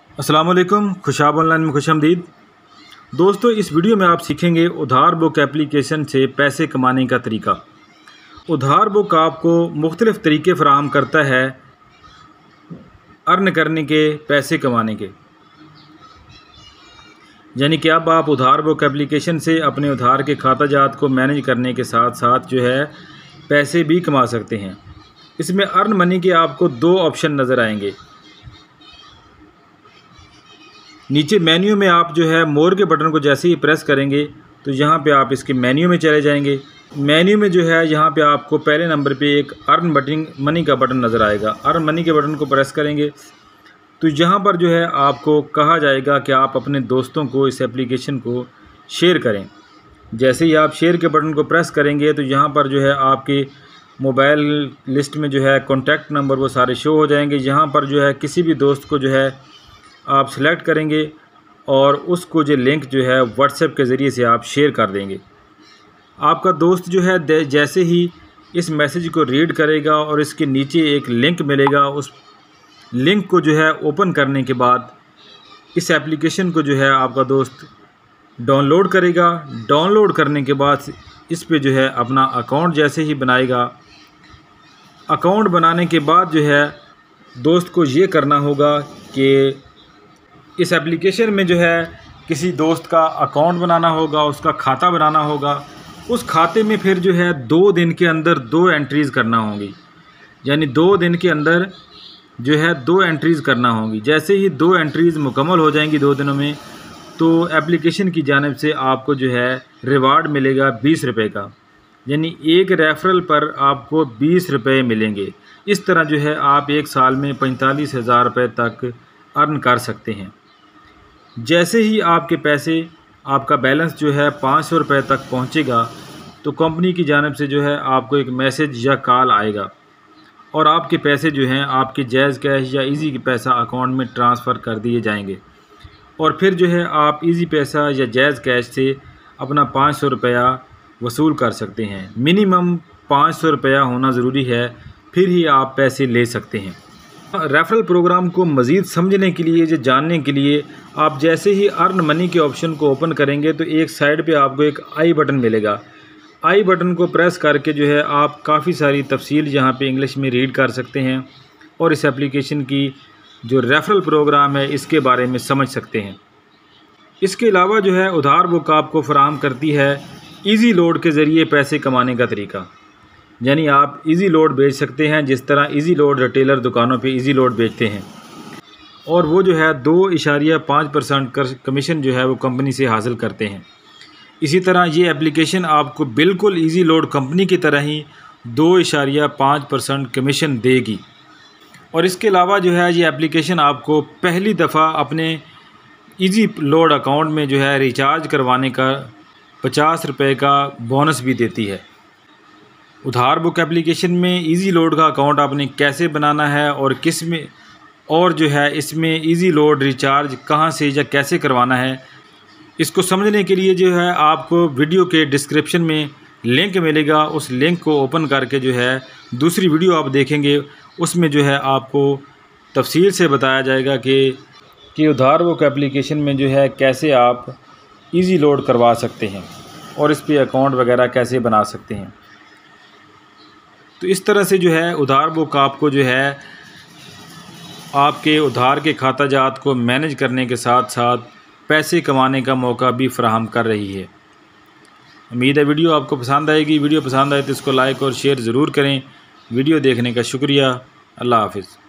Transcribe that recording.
अस्सलामुअलैकुम, खुशाब ऑनलाइन में खुशामदीद। दोस्तों, इस वीडियो में आप सीखेंगे उधार बुक एप्लीकेशन से पैसे कमाने का तरीका। उधार बुक आपको मुख्तलिफ़ तरीके फ़राहम करता है अर्न करने के, पैसे कमाने के। यानी कि अब आप उधार बुक एप्लीकेशन से अपने उधार के खाता जात को मैनेज करने के साथ साथ जो है पैसे भी कमा सकते हैं। इसमें अर्न मनी के आपको दो ऑप्शन नज़र आएंगे। नीचे मेन्यू में आप जो है मोर के बटन को जैसे ही प्रेस करेंगे तो यहाँ पे आप इसके मेन्यू में चले जाएंगे। मेन्यू में जो है यहाँ पे आपको पहले नंबर पे एक अर्न मनी का बटन नज़र आएगा। अर्न मनी के बटन को प्रेस करेंगे तो यहाँ पर जो है आपको कहा जाएगा कि आप अपने दोस्तों को इस एप्लीकेशन को शेयर करें। जैसे ही आप शेयर के बटन को प्रेस करेंगे तो यहाँ पर जो है आपके मोबाइल लिस्ट में जो है कॉन्टैक्ट नंबर वो सारे शो हो जाएंगे। यहाँ पर जो है किसी भी दोस्त को जो है आप सेलेक्ट करेंगे और उसको जो लिंक जो है व्हाट्सएप के ज़रिए से आप शेयर कर देंगे। आपका दोस्त जो है जैसे ही इस मैसेज को रीड करेगा और इसके नीचे एक लिंक मिलेगा, उस लिंक को जो है ओपन करने के बाद इस एप्लीकेशन को जो है आपका दोस्त डाउनलोड करेगा। डाउनलोड करने के बाद इस पे जो है अपना अकाउंट जैसे ही बनाएगा, अकाउंट बनाने के बाद जो है दोस्त को ये करना होगा कि इस एप्लीकेशन में जो है किसी दोस्त का अकाउंट बनाना होगा, उसका खाता बनाना होगा। उस खाते में फिर जो है 2 दिन के अंदर 2 एंट्रीज़ करना होंगी। यानी 2 दिन के अंदर जो है 2 एंट्रीज़ करना होंगी। जैसे ही 2 एंट्रीज़ मुकम्मल हो जाएंगी 2 दिनों में, तो एप्लीकेशन की जानिब से आपको जो है रिवार्ड मिलेगा 20 रुपये का। यानी एक रेफरल पर आपको 20 रुपये मिलेंगे। इस तरह जो है आप एक साल में 45,000 रुपये तक अर्न कर सकते हैं। जैसे ही आपके पैसे, आपका बैलेंस जो है 500 रुपये तक पहुंचेगा तो कंपनी की जानिब से जो है आपको एक मैसेज या कॉल आएगा और आपके पैसे जो हैं आपके जायज़ कैश या इजी पैसा अकाउंट में ट्रांसफ़र कर दिए जाएंगे। और फिर जो है आप इजी पैसा या जायज़ कैश से अपना 500 रुपया वसूल कर सकते हैं। मिनिमम 500 रुपया होना ज़रूरी है, फिर ही आप पैसे ले सकते हैं। रेफरल प्रोग्राम को मज़ीद समझने के लिए, जो जानने के लिए, आप जैसे ही अर्न मनी के ऑप्शन को ओपन करेंगे तो एक साइड पे आपको एक आई बटन मिलेगा। आई बटन को प्रेस करके जो है आप काफ़ी सारी तफसील यहाँ पे इंग्लिश में रीड कर सकते हैं और इस एप्लीकेशन की जो रेफरल प्रोग्राम है इसके बारे में समझ सकते हैं। इसके अलावा जो है उधार बुक आपको फराहम करती है ईजी लोड के ज़रिए पैसे कमाने का तरीका। यानी आप इजी लोड बेच सकते हैं, जिस तरह इजी लोड रिटेलर दुकानों पे इजी लोड बेचते हैं और वो जो है 2.5% कमीशन जो है वो कंपनी से हासिल करते हैं। इसी तरह ये एप्लीकेशन आपको बिल्कुल इजी लोड कंपनी की तरह ही 2.5% कमीशन देगी। और इसके अलावा जो है ये एप्लीकेशन आपको पहली दफ़ा अपने इजी लोड अकाउंट में जो है रिचार्ज करवाने का 50 रुपये का बोनस भी देती है। उधार बुक एप्लीकेशन में इजी लोड का अकाउंट आपने कैसे बनाना है और किस में, और जो है इसमें इजी लोड रिचार्ज कहां से या कैसे करवाना है, इसको समझने के लिए जो है आपको वीडियो के डिस्क्रिप्शन में लिंक मिलेगा। उस लिंक को ओपन करके जो है दूसरी वीडियो आप देखेंगे, उसमें जो है आपको तफसील से बताया जाएगा कि उधार बुक एप्लीकेशन में जो है कैसे आप इजी लोड करवा सकते हैं और इस पर अकाउंट वगैरह कैसे बना सकते हैं। तो इस तरह से जो है उधार बुक आपको जो है आपके उधार के खाता जात को मैनेज करने के साथ साथ पैसे कमाने का मौका भी फ़राहम कर रही है। उम्मीद है वीडियो आपको पसंद आएगी। वीडियो पसंद आए तो इसको लाइक और शेयर ज़रूर करें। वीडियो देखने का शुक्रिया। अल्लाह हाफ़िज़।